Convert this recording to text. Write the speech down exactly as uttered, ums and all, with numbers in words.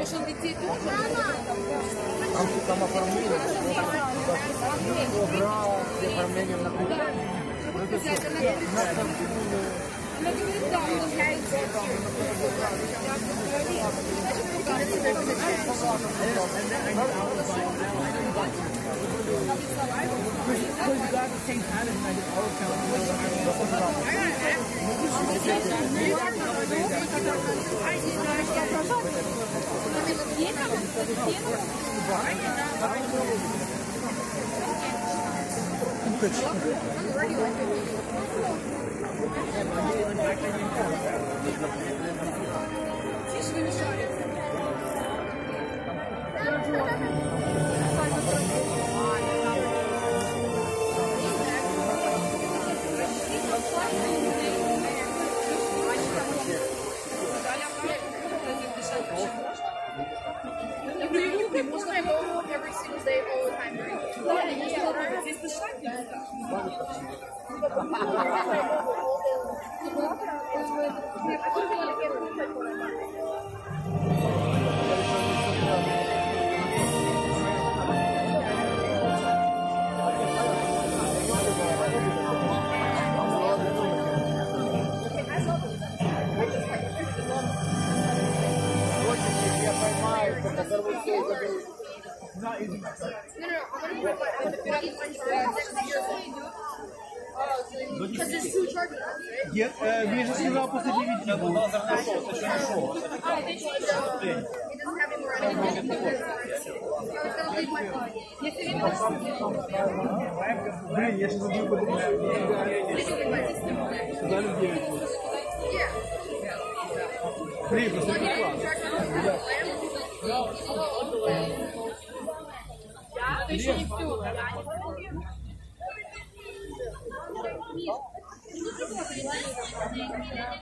Там оформление, оформление на кухне. Она говорит, да, Тише, вы мешаете. Можно его every single day, all the time. Да, я здесь дышать нельзя. Нет, мне же сказал после девяти. Я был лазер нашел, ты что нашел? Блин, я сейчас убью подругу. Сюда людей. Блин, просто это класс. Это еще не все.